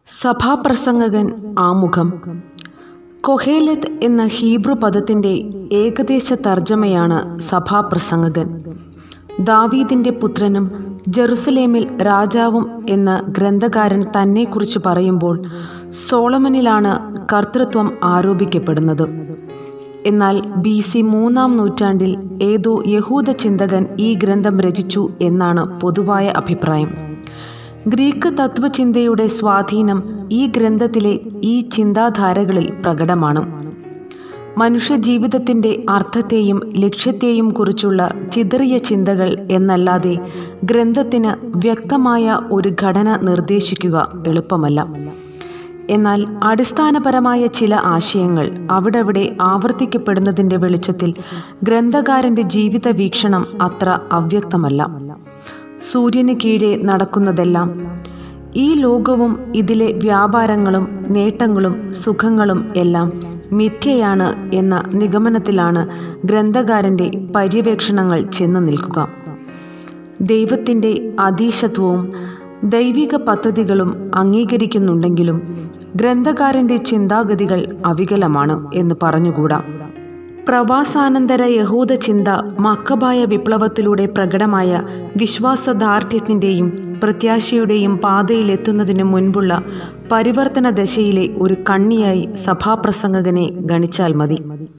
സഭാപ്രസംഗകൻ ആമുഖം. കൊഹേലത്ത് എന്ന ഹീബ്രു പദത്തിൻ്റെ ഏകദേശ തർജ്ജമയാണ് സഭാപ്രസംഗകൻ. ദാവീദിൻ്റെ പുത്രനും ജെറുസലേമിൽ രാജാവും എന്ന ഗ്രന്ഥകാരൻ തന്നെക്കുറിച്ച് പറയുമ്പോൾ സോളമനിലാണ് കർത്തൃത്വം ആരോപിക്കപ്പെടുന്നത്. എന്നാൽ BC 3-ാം നൂറ്റാണ്ടിൽ ഏതോ യഹൂദ ചിന്തകൻ ഈ ഗ്രന്ഥം രചിച്ചു എന്നാണ് പൊതുവായ അഭിപ്രായം. ഗ്രീക്ക് തത്വചിന്തയുടെ സ്വാധീനം ഈ ഗ്രന്ഥത്തിലെ ഈ ചിന്താധാരകളിൽ പ്രകടമാണ്. മനുഷ്യജീവിതത്തിൻ്റെ അർത്ഥത്തെയും ലക്ഷ്യത്തെയും കുറിച്ചുള്ള ചിതറിയ ചിന്തകൾ എന്നല്ലാതെ ഗ്രന്ഥത്തിന് വ്യക്തമായ ഒരു ഘടന നിർദ്ദേശിക്കുക എളുപ്പമല്ല. എന്നാൽ അടിസ്ഥാനപരമായ ചില ആശയങ്ങൾ അവിടവിടെ ആവർത്തിക്കപ്പെടുന്നതിൻ്റെ വെളിച്ചത്തിൽ ഗ്രന്ഥകാരൻ്റെ ജീവിത വീക്ഷണം അത്ര അവ്യക്തമല്ല. സൂര്യന് കീഴെ നടക്കുന്നതെല്ലാം, ഈ ലോകവും ഇതിലെ വ്യാപാരങ്ങളും നേട്ടങ്ങളും സുഖങ്ങളും എല്ലാം മിഥ്യയാണ് എന്ന നിഗമനത്തിലാണ് ഗ്രന്ഥകാരൻ്റെ പര്യവേക്ഷണങ്ങൾ ചെന്നു നിൽക്കുക. ദൈവത്തിൻ്റെ അധീശത്വവും ദൈവിക പദ്ധതികളും അംഗീകരിക്കുന്നുണ്ടെങ്കിലും ഗ്രന്ഥകാരൻ്റെ ചിന്താഗതികൾ അവികലമാണ് എന്ന് പറഞ്ഞുകൂടാ. പ്രവാസാനന്തര യഹൂദ ചിന്ത മക്കബായ വിപ്ലവത്തിലൂടെ പ്രകടമായ വിശ്വാസദാർഢ്യത്തിൻ്റെയും പ്രത്യാശയുടെയും പാതയിലെത്തുന്നതിനു മുൻപുള്ള പരിവർത്തന ദശയിലെ ഒരു കണ്ണിയായി സഭാപ്രസംഗകനെ ഗണിച്ചാൽ മതി.